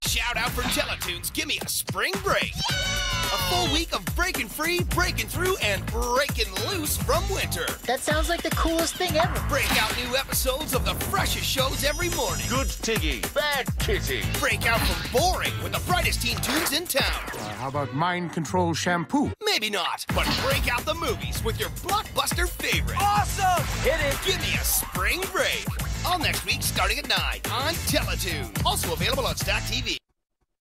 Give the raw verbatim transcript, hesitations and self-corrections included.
Shout out for Teletoons, give me a spring break. A full week of breaking free, breaking through, and breaking loose from winter. That sounds like the coolest thing ever. Break out new episodes of the freshest shows every morning. Good Tiggy, Bad Kitty. Break out from boring with the brightest teen tunes in town. Uh, how about mind control shampoo? Maybe not, but break out the movies with your blockbuster favorite. Awesome! Hit it! Give me a spring break. All next week starting at nine on Teletoon. Also available on Stack T V.